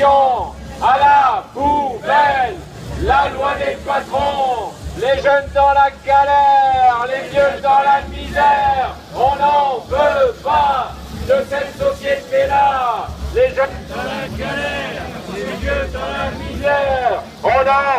proposition à la poubelle. La loi des patrons, les jeunes dans la galère, les vieux dans la misère. On n'en veut pas de cette société-là. Les jeunes dans la galère, les vieux dans la misère. On en